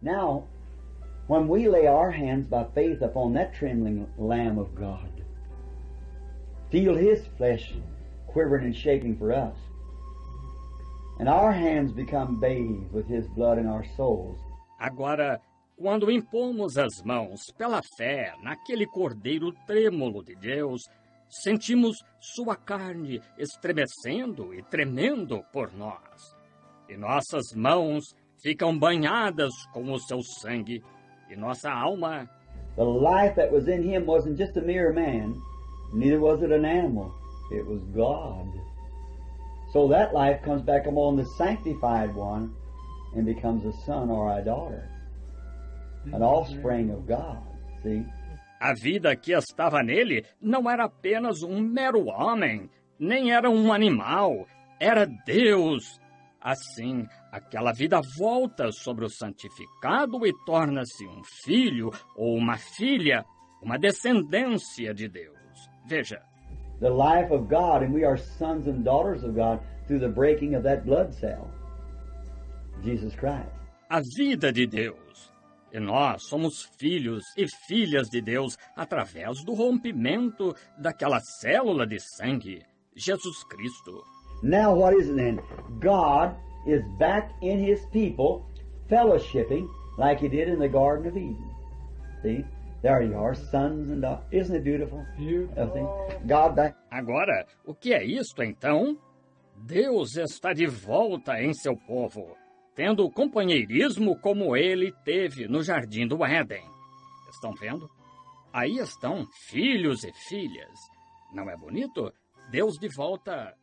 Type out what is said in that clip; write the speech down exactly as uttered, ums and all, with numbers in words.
Now, when we lay our hands by faith upon that trembling Lamb of God, feel His flesh quivering and shaking for us, and our hands become bathed with His blood in our souls. Agora, quando impomos as mãos pela fé naquele Cordeiro trêmulo de Deus, sentimos sua carne estremecendo e tremendo por nós. E nossas mãos ficam banhadas com o seu sangue, e nossa alma... The life that was in Him wasn't just a mere man, neither was it an animal. It was God. So that life comes back upon the sanctified one and becomes a son or a daughter, an offspring of God. See? A vida que estava nele não era apenas um mero homem, nem era um animal, era Deus. Assim, aquela vida volta sobre o santificado e torna-se um filho ou uma filha, uma descendência de Deus. Veja. The life of God, and we are sons and daughters of God through the breaking of that blood cell, Jesus Christ. A vida de Deus. E nós somos filhos e filhas de Deus através do rompimento daquela célula de sangue, Jesus Cristo. Now what is it then? God is back in His people, fellowshipping like He did in the Garden of Eden. See? There you are, sons and daughters. Isn't it beautiful? Beautiful. God back. Agora, o que é isto então? Deus está de volta em seu povo, tendo companheirismo como Ele teve no Jardim do Éden. Estão vendo? Aí estão filhos e filhas. Não é bonito? Deus de volta